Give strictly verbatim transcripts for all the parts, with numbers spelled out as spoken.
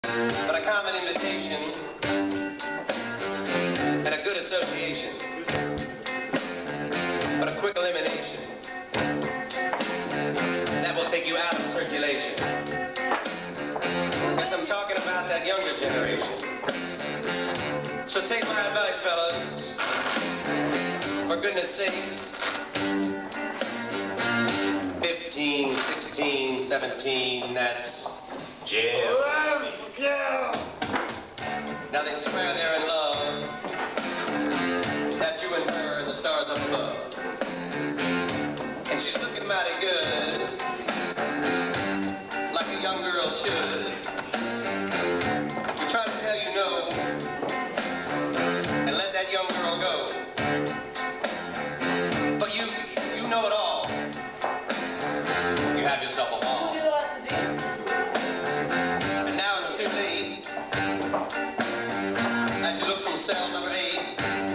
But a common invitation and a good association, but a quick elimination that will take you out of circulation. Yes, I'm talking about that younger generation. So take my advice, fellas, for goodness sakes. fifteen, sixteen, seventeen, that's jail. Now they swear they're in love, that you and her and the stars up above. And she's looking mighty good, like a young girl should. You try to tell you no, and let that young girl go. But you, you know it all. You have yourself a wall. And now it's too late. As you look from cell number eight,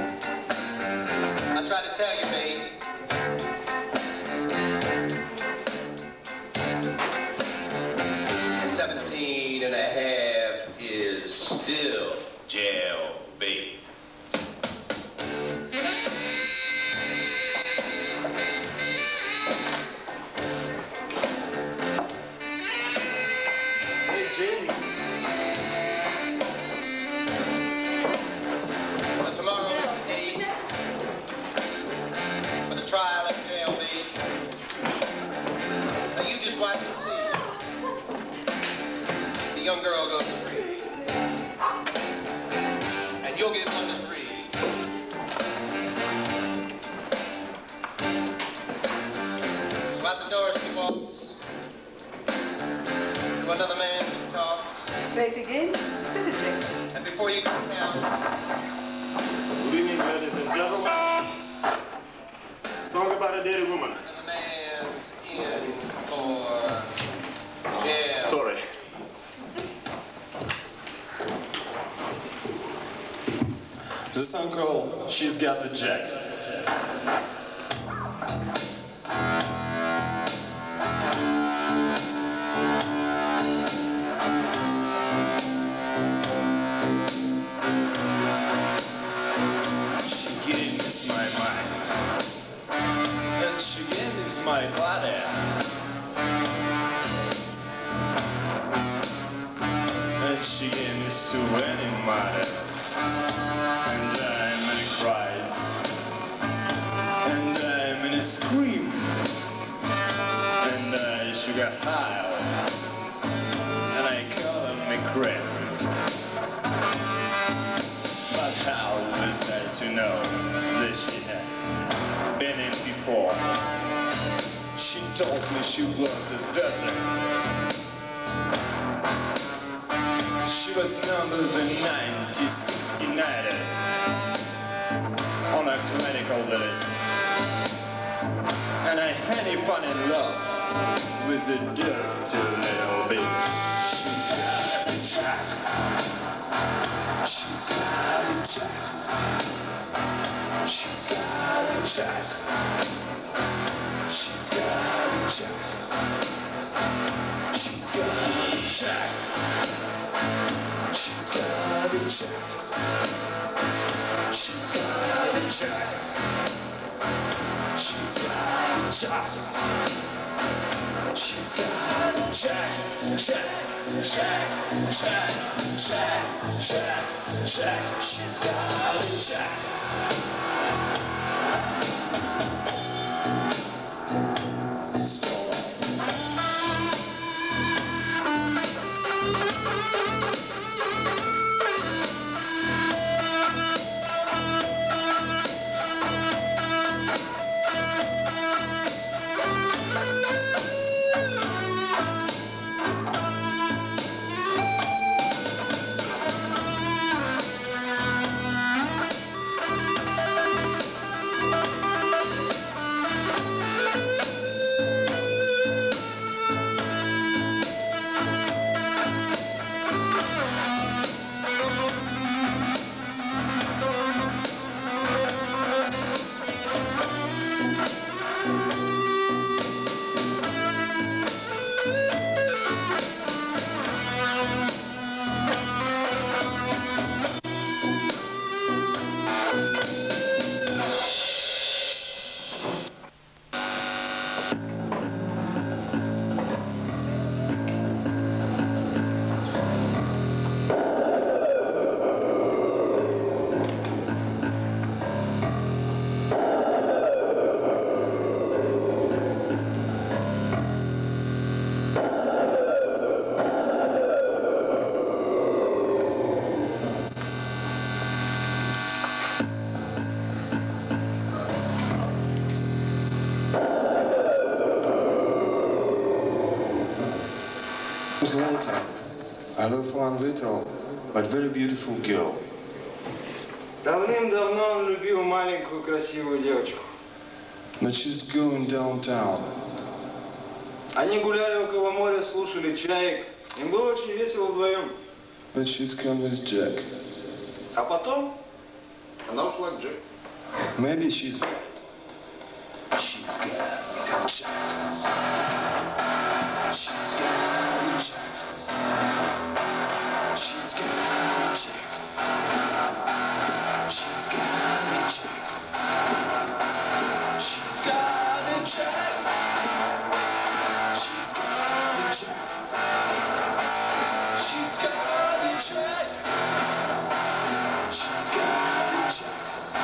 I try to tell you, babe, seventeen and a half is still jail, babe. Watch and see. The young girl goes free, and you'll get one to three. So out the door she walks, to another man she talks. Basic game, visiting. And before you can count. Good evening, ladies and gentlemen. Song about a dead woman. The man's in for jail. Sorry. This uncle, she's got the jack. She gains my mind, and she gains my body. And she gains to any matter. And I'm in a cries, and I'm in a scream, and I sugar high, and I call him a crap. But how was I to know that she had been in before? She told me she was a desert. She was numbered the ninety sixty-nine on a clinical list. And I had fun in love with a dirty little bitch. She's got a jack. She's got a jack. She's got a jack. She's got a jack. She's got a jack. She's got a jack. She's got a jack. She's got a jack. She's got a jack. Jack, jack, jack, jack, jack, jack. She's got a jack. I love one little, but very beautiful girl. Давным-давно он любил маленькую красивую девочку. But she's going downtown. Они гуляли около моря, слушали чаек. Им было очень весело вдвоем. But she's come with Jack. А потом она ушла к Джеку. Maybe she's right. She's got with Jack. She's got with Jack. She's got with Jack. She's got with Jack. She's got with Jack. She's got with Jack. She's got with Jack. She's got with Jack.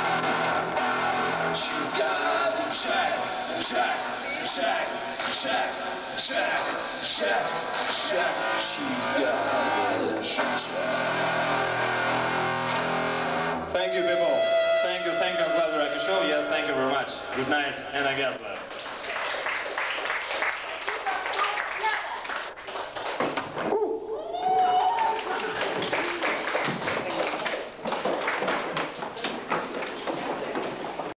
She's got with Jack. Jack, Jack, Jack, Jack, Jack, Jack. She's got with Jack. Thank you, people. Thank you, thank you. I'm glad we're at the show. Yeah, thank you very much. Good night, and I got